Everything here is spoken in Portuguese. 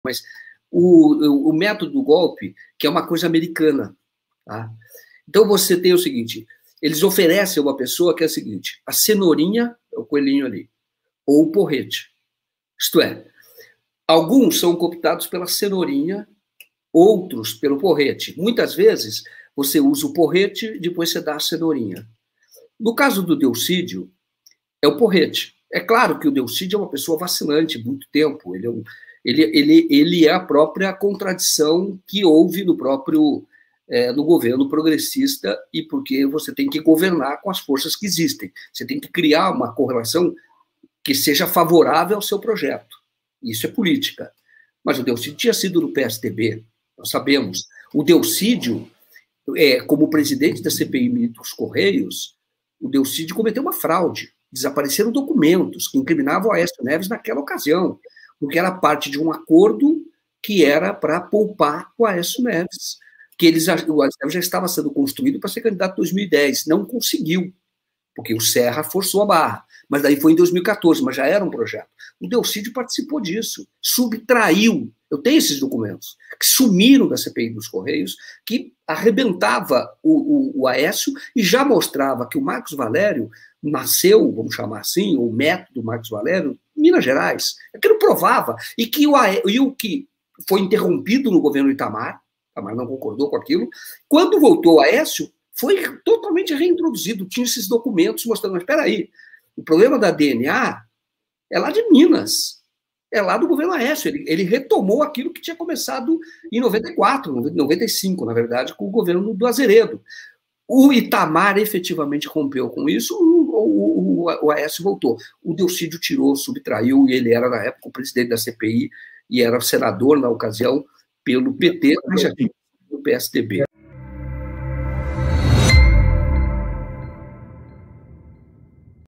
mas o método do golpe, que é uma coisa americana. Tá? Então você tem o seguinte, eles oferecem uma pessoa que é a seguinte, a cenourinha, é o coelhinho ali, ou o porrete. Isto é, alguns são cooptados pela cenourinha, outros pelo porrete. Muitas vezes você usa o porrete, depois você dá a cenourinha. No caso do Delcídio, é o porrete. É claro que o Delcídio é uma pessoa vacilante, muito tempo. Ele é a própria contradição que houve no próprio no governo progressista, e porque você tem que governar com as forças que existem. Você tem que criar uma correlação que seja favorável ao seu projeto. Isso é política. Mas o Delcídio tinha sido no PSDB, nós sabemos. O Delcídio, como presidente da CPI dos Correios, o Delcídio cometeu uma fraude. Desapareceram documentos que incriminavam o Aécio Neves naquela ocasião, porque era parte de um acordo que era para poupar o Aécio Neves. O Aécio Neves já estava sendo construído para ser candidato em 2010, não conseguiu, porque o Serra forçou a barra. Mas daí foi em 2014, mas já era um projeto. O Delcídio participou disso, subtraiu. Eu tenho esses documentos, que sumiram da CPI dos Correios, que arrebentava o Aécio e já mostrava que o Marcos Valério nasceu, vamos chamar assim, o método Marcos Valério, em Minas Gerais. Aquilo provava. E o que foi interrompido no governo Itamar não concordou com aquilo, quando voltou o Aécio, foi totalmente reintroduzido. Tinha esses documentos mostrando, mas espera aí, o problema da DNA é lá de Minas, é lá do governo Aécio. Ele retomou aquilo que tinha começado em 94, 95, na verdade, com o governo do Azeredo. O Itamar efetivamente rompeu com isso, o Aécio voltou. O Delcídio tirou, subtraiu, e ele era, na época, o presidente da CPI, e era senador, na ocasião, pelo PT, mas já tinha no PSDB.